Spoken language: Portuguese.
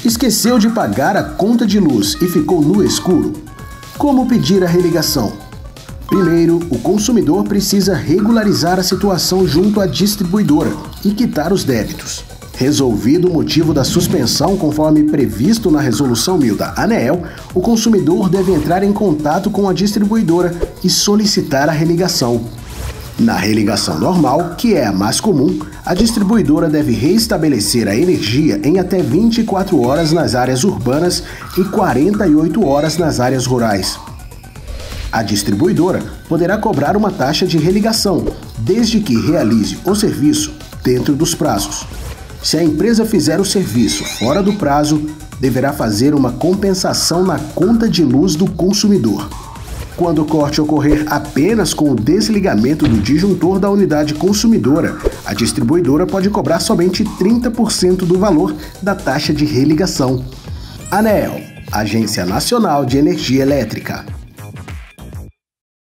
Esqueceu de pagar a conta de luz e ficou no escuro? Como pedir a religação? Primeiro, o consumidor precisa regularizar a situação junto à distribuidora e quitar os débitos. Resolvido o motivo da suspensão conforme previsto na Resolução 1000 da ANEEL, o consumidor deve entrar em contato com a distribuidora e solicitar a religação. Na religação normal, que é a mais comum, a distribuidora deve reestabelecer a energia em até 24 horas nas áreas urbanas e 48 horas nas áreas rurais. A distribuidora poderá cobrar uma taxa de religação, desde que realize o serviço dentro dos prazos. Se a empresa fizer o serviço fora do prazo, deverá fazer uma compensação na conta de luz do consumidor. Quando o corte ocorrer apenas com o desligamento do disjuntor da unidade consumidora, a distribuidora pode cobrar somente 30% do valor da taxa de religação. ANEEL, Agência Nacional de Energia Elétrica.